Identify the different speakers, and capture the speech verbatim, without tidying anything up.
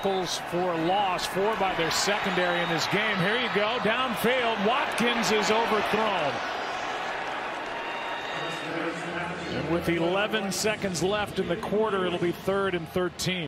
Speaker 1: tackles for loss, four by their secondary in this game. Here you go, downfield. Watkins is overthrown. And with eleven seconds left in the quarter, it'll be third and thirteen.